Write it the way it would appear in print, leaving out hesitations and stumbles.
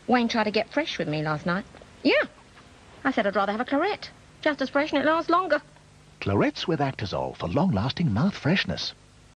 Wayne tried to get fresh with me last night. Yeah. I said I'd rather have a claret. Just as fresh and it lasts longer. Clarets with Actazole for long-lasting mouth freshness.